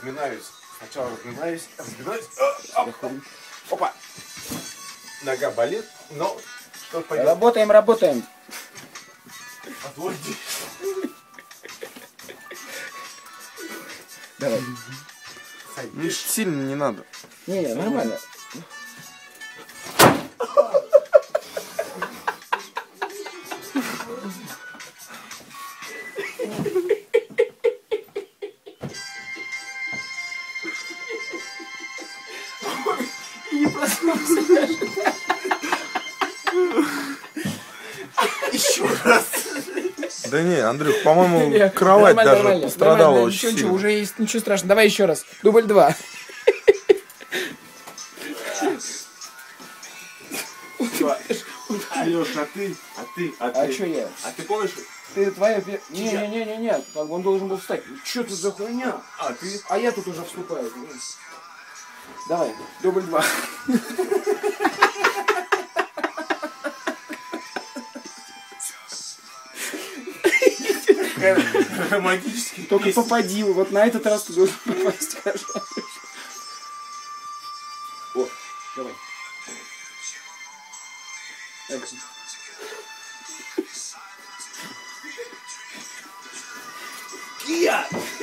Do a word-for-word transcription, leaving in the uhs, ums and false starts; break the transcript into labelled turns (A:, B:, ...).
A: Разминаюсь. Сначала разминаюсь, разминаюсь. Опа. Нога болит, но что пойдет.
B: Работаем, работаем.
A: Отводи.
B: Давай.
C: Ну, сильно не надо.
B: Не, не, нормально.
A: Не проснулся даже. Еще раз.
C: Да не, Андрюх, по-моему, кровать
B: Нормально,
C: даже
B: нормально,
C: пострадала
B: нормально.
C: очень
B: Ничего,
C: сильно.
B: ничего, уже есть, ничего страшного. Давай еще раз. Дубль два.
A: Алеш, а ты? А ты? А ты?
B: А что я?
A: А ты помнишь?
B: Ты твоя... Не-не-не-не-не, как бы он должен был встать. Что тут за хуйня?
A: А ты?
B: А я тут уже вступаю. Давай, дубль два.
A: Романтический.
B: Только попади, вот на этот раз ты должен попасть, хорошо. О, давай. Экшн.
A: Кия!